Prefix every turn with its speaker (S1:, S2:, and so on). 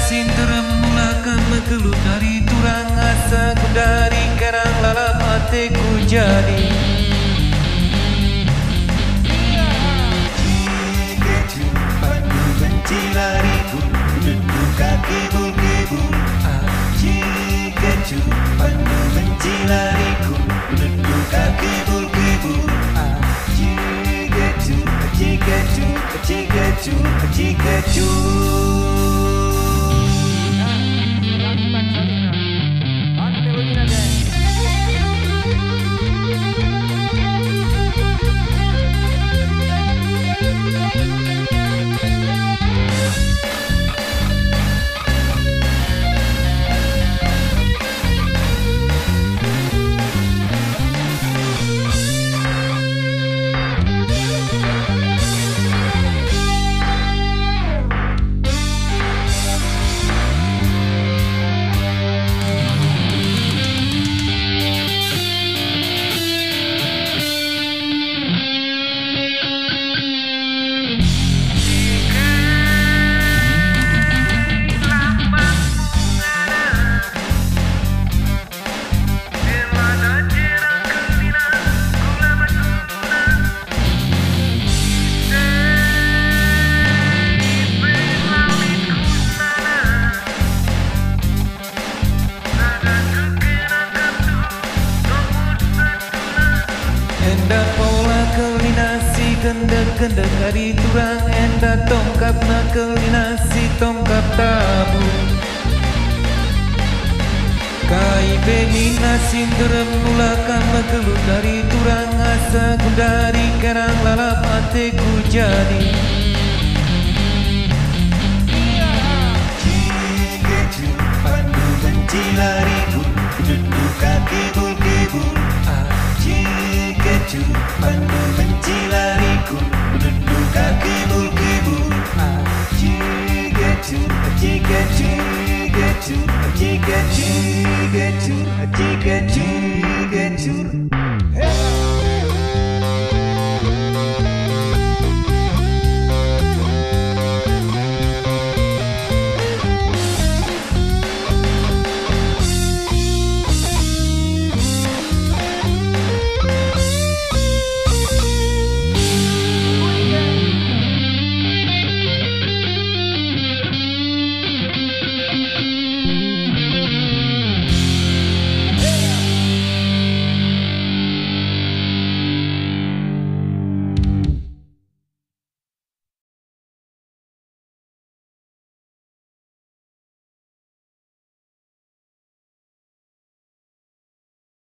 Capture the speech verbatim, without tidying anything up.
S1: sinterem mulakan mekelu dari turang asa ku dari karang lalap hatiku jadi
S2: jika jumpanmu benci lariku duduk kaki bukibu. Jika jumpanmu benci lariku duduk kaki bukibu. Jika jumpa jika jumpa jika jumpa jika jumpa.
S1: Enda pola kelinasi kendek-kendek hari turang enda tongkap na kelinasi tongkap tabu kai benina sinderem mulakan mekelu dari turang asa ku dari karang lalap hatiku jadi
S2: jika jumpanmu benci lariku duduk kaki